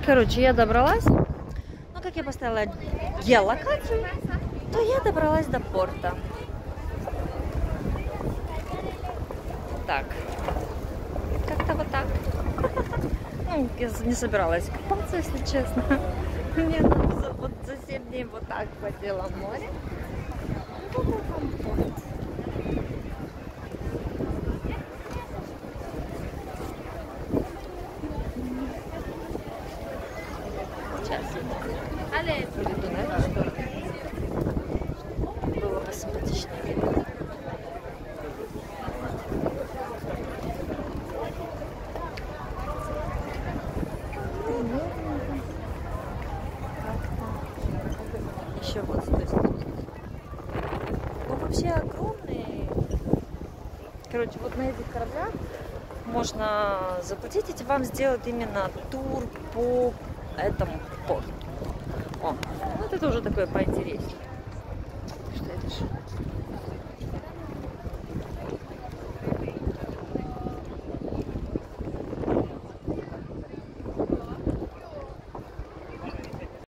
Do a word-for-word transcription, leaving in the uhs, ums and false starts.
Короче, я добралась. Ну, как я поставила геолокацию, то я добралась до порта. Так. Как-то вот так. Ну, я не собиралась купаться, если честно. Мне вот за семь дней вот так хватило море. Сейчас. Приду на эту сторону. Было бы симпатичнее видно. Еще вот здесь. Ну, вообще огромные. Короче, вот на этих кораблях можно заплатить, и вам сделают именно тур по этому порту. О, вот это уже такое поинтереснее. Что это же?